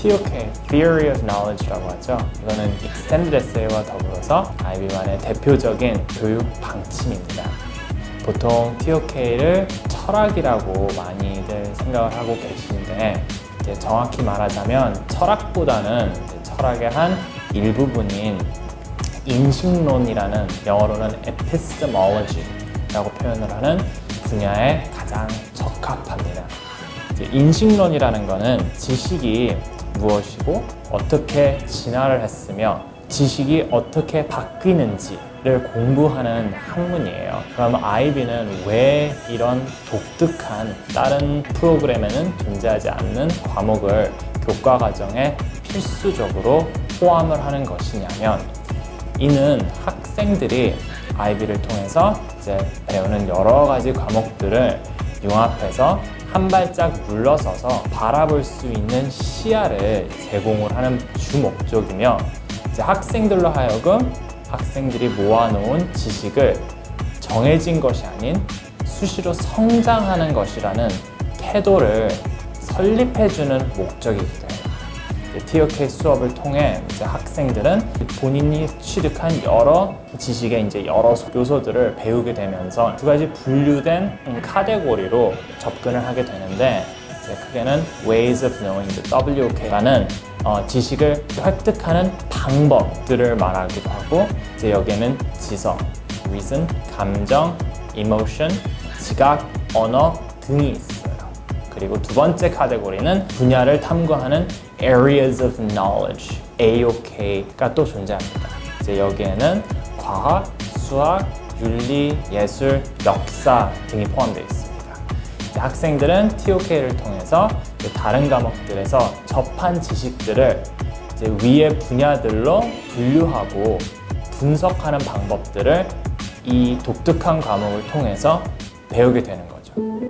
TOK, Theory of Knowledge라고 하죠. 이거는 Extended Essay와 더불어서 IB만의 대표적인 교육 방침입니다. 보통 TOK를 철학이라고 많이들 생각을 하고 계신데 이제 정확히 말하자면 철학보다는 철학의 한 일부분인 인식론이라는, 영어로는 epistemology라고 표현을 하는 분야에 가장 적합합니다. 이제 인식론이라는 거는 지식이 무엇이고 어떻게 진화를 했으며 지식이 어떻게 바뀌는지를 공부하는 학문이에요. 그럼 IB는 왜 이런 독특한 다른 프로그램에는 존재하지 않는 과목을 교과 과정에 필수적으로 포함을 하는 것이냐면, 이는 학생들이 IB를 통해서 이제 배우는 여러 가지 과목들을 융합해서 한 발짝 물러서서 바라볼 수 있는 시야를 제공을 하는 주 목적이며, 이제 학생들로 하여금 학생들이 모아놓은 지식을 정해진 것이 아닌 수시로 성장하는 것이라는 태도를 설립해주는 목적이기도 해요. TOK 수업을 통해 이제 학생들은 본인이 취득한 여러 지식의 이제 여러 요소들을 배우게 되면서 두 가지 분류된 카테고리로 접근을 하게 되는데, 이제 크게는 Ways of Knowing, WOK라는 지식을 획득하는 방법들을 말하기도 하고, 이제 여기에는 지성, Reason, 감정, Emotion, 지각, 언어 등이 있어요. 그리고 두 번째 카테고리는 분야를 탐구하는 Areas of Knowledge, AOK가 또 존재합니다. 이제 여기에는 과학, 수학, 윤리, 예술, 역사 등이 포함되어 있습니다. 이제 학생들은 TOK를 통해서 다른 과목들에서 접한 지식들을 이제 위의 분야들로 분류하고 분석하는 방법들을 이 독특한 과목을 통해서 배우게 되는 거죠.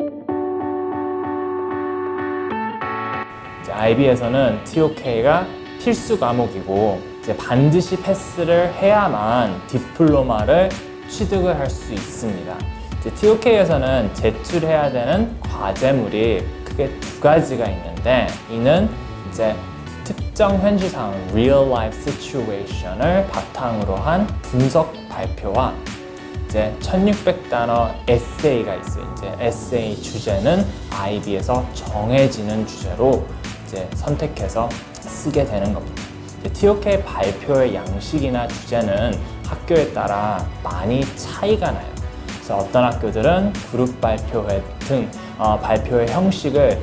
IB에서는 TOK가 필수 과목이고 이제 반드시 패스를 해야만 디플로마를 취득을 할 수 있습니다. 이제 TOK에서는 제출해야 되는 과제물이 크게 두 가지가 있는데, 이는 이제 특정 현실 상황, real life situation을 바탕으로 한 분석 발표와 이제 1600단어 에세이가 있어요. 이제 에세이 주제는 IB에서 정해지는 주제로 이제 선택해서 쓰게 되는 겁니다. TOK 발표의 양식이나 주제는 학교에 따라 많이 차이가 나요. 그래서 어떤 학교들은 그룹 발표회 등 발표의 형식을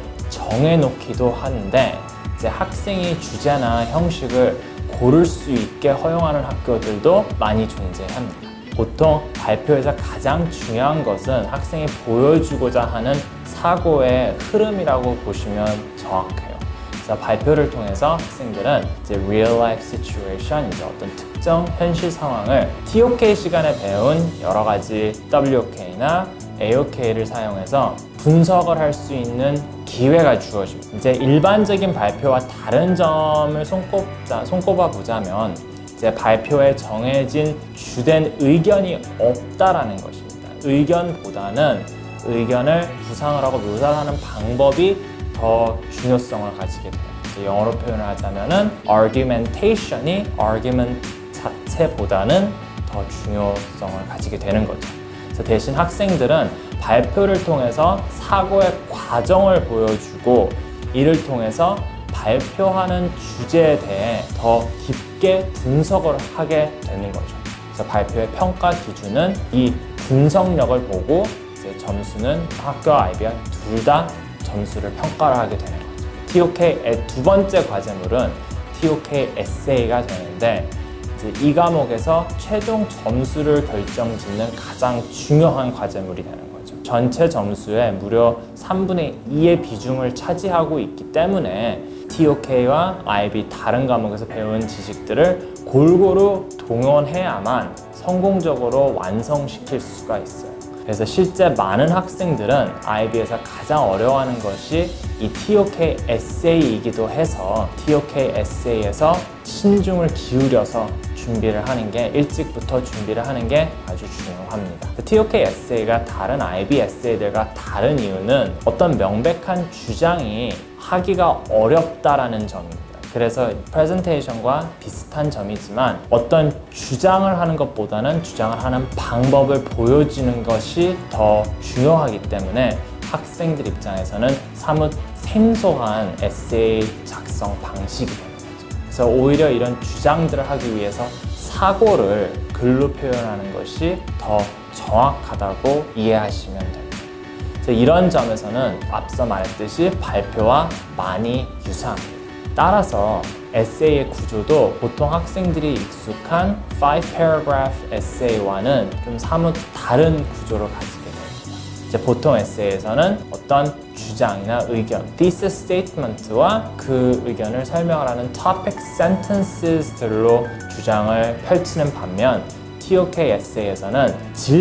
정해놓기도 하는데, 이제 학생이 주제나 형식을 고를 수 있게 허용하는 학교들도 많이 존재합니다. 보통 발표에서 가장 중요한 것은 학생이 보여주고자 하는 사고의 흐름이라고 보시면 정확해요. 그래서 발표를 통해서 학생들은 이제 real life situation, 이제 어떤 특정 현실 상황을 TOK 시간에 배운 여러 가지 WOK나 AOK를 사용해서 분석을 할 수 있는 기회가 주어집니다. 이제 일반적인 발표와 다른 점을 손꼽아 보자면, 이제 발표에 정해진 주된 의견이 없다라는 것입니다. 의견보다는 의견을 구상을 하고 묘사하는 방법이 더 중요성을 가지게 돼요. 이제 영어로 표현을 하자면은 argumentation이 argument 자체보다는 더 중요성을 가지게 되는 거죠. 그래서 대신 학생들은 발표를 통해서 사고의 과정을 보여주고, 이를 통해서 발표하는 주제에 대해 더 깊게 분석을 하게 되는 거죠. 그래서 발표의 평가 기준은 이 분석력을 보고 이제 점수는 학교와 IB가 둘 다 점수를 평가를 하게 되는 거죠. TOK의 두 번째 과제물은 TOK 에세이가 되는데, 이제 이 과목에서 최종 점수를 결정짓는 가장 중요한 과제물이 되는 거죠. 전체 점수의 무려 3분의 2의 비중을 차지하고 있기 때문에 TOK와 IB 다른 과목에서 배운 지식들을 골고루 동원해야만 성공적으로 완성시킬 수가 있어요. 그래서 실제 많은 학생들은 IB에서 가장 어려워하는 것이 이 TOK 에세이이기도 해서 TOK 에세이에서 신중을 기울여서 준비를 하는 게, 일찍부터 준비를 하는 게 아주 중요합니다. TOK 에세이가 다른 IB 에세이들과 다른 이유는 어떤 명백한 주장이 하기가 어렵다라는 점입니다. 그래서 프레젠테이션과 비슷한 점이지만 어떤 주장을 하는 것보다는 주장을 하는 방법을 보여주는 것이 더 중요하기 때문에 학생들 입장에서는 사뭇 생소한 에세이 작성 방식이 되는 거죠. 그래서 오히려 이런 주장들을 하기 위해서 사고를 글로 표현하는 것이 더 정확하다고 이해하시면 됩니다. 이런 점에서는 앞서 말했듯이 발표와 많이 유사합니다. 따라서 에세이의 구조도 보통 학생들이 익숙한 5paragraph 에세이와는 좀 사뭇 다른 구조를 가지게 됩니다. 보통 에세이에서는 어떤 주장이나 의견, thesis statement와 그 의견을 설명을 하는 topic sentences들로 주장을 펼치는 반면 TOK 에세이에서는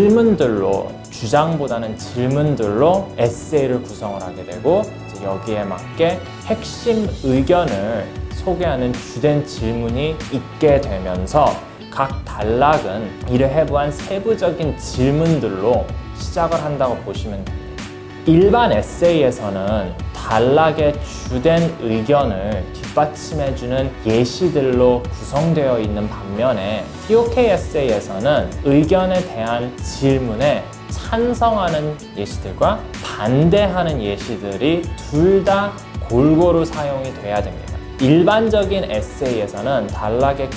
질문들로, 주장보다는 질문들로 에세이를 구성을 하게 되고 여기에 맞게 핵심 의견을 소개하는 주된 질문이 있게 되면서 각 단락은 이를 해부한 세부적인 질문들로 시작을 한다고 보시면 됩니다. 일반 에세이에서는 단락의 주된 의견을 뒷받침해주는 예시들로 구성되어 있는 반면에 TOK 에세이에서는 의견에 대한 질문에 찬성하는 예시들과 반대하는 예시들이 둘 다 골고루 사용이 돼야 됩니다. 일반적인 에세이에서는 단락의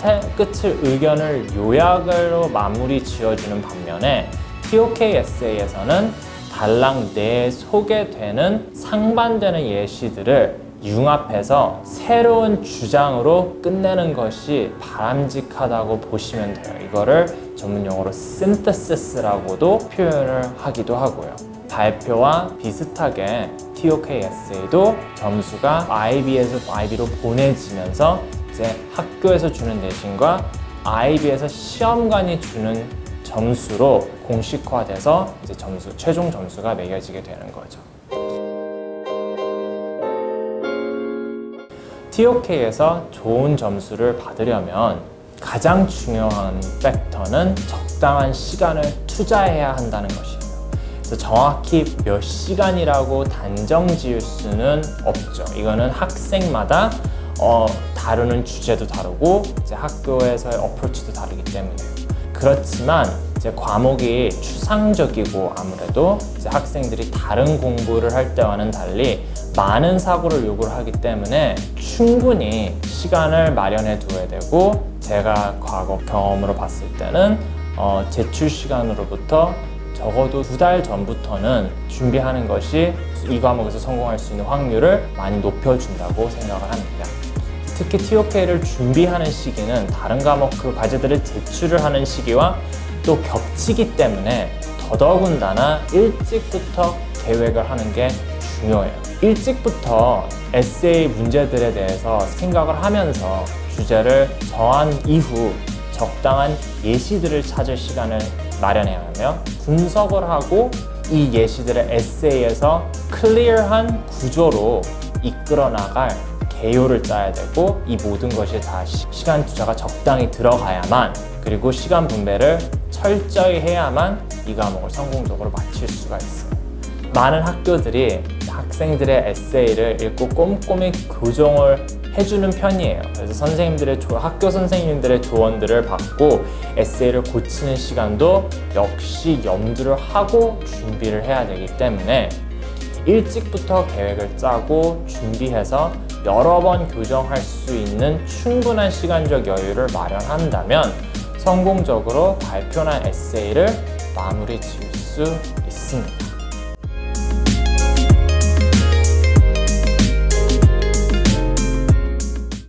끝을 의견을 요약으로 마무리 지어주는 반면에 TOK 에세이에서는 단락 내에 소개되는 상반되는 예시들을 융합해서 새로운 주장으로 끝내는 것이 바람직하다고 보시면 돼요. 이거를 전문용어로 synthesis라고도 표현을 하기도 하고요. 발표와 비슷하게 TOK 에세이도 점수가 IB에서 IB로 보내지면서 이제 학교에서 주는 대신과 IB에서 시험관이 주는 점수로 공식화돼서 이제 최종 점수가 매겨지게 되는 거죠. TOK에서 좋은 점수를 받으려면 가장 중요한 팩터는 적당한 시간을 투자해야 한다는 것이에요. 그래서 정확히 몇 시간이라고 단정 지을 수는 없죠. 이거는 학생마다 다루는 주제도 다르고 이제 학교에서의 어프로치도 다르기 때문에 그렇지만 이제 과목이 추상적이고 아무래도 이제 학생들이 다른 공부를 할 때와는 달리 많은 사고를 요구를 하기 때문에 충분히 시간을 마련해 두어야 되고 제가 과거 경험으로 봤을 때는 제출 시간으로부터 적어도 2달 전부터는 준비하는 것이 이 과목에서 성공할 수 있는 확률을 많이 높여준다고 생각을 합니다. 특히 TOK를 준비하는 시기는 다른 과목 그 과제들을 제출을 하는 시기와 또 겹치기 때문에 더더군다나 일찍부터 계획을 하는 게 중요해요. 일찍부터 에세이 문제들에 대해서 생각을 하면서 주제를 정한 이후 적당한 예시들을 찾을 시간을 마련해야 하며 분석을 하고 이 예시들을 에세이에서 클리어한 구조로 이끌어 나갈 개요를 짜야 되고 이 모든 것이 다 시간 투자가 적당히 들어가야만 그리고 시간 분배를 철저히 해야만 이 과목을 성공적으로 마칠 수가 있어요. 많은 학교들이 학생들의 에세이를 읽고 꼼꼼히 교정을 해주는 편이에요. 그래서 학교 선생님들의 조언들을 받고 에세이를 고치는 시간도 역시 염두를 하고 준비를 해야 되기 때문에 일찍부터 계획을 짜고 준비해서 여러 번 교정할 수 있는 충분한 시간적 여유를 마련한다면 성공적으로 발표나 에세이를 마무리 지을 수 있습니다.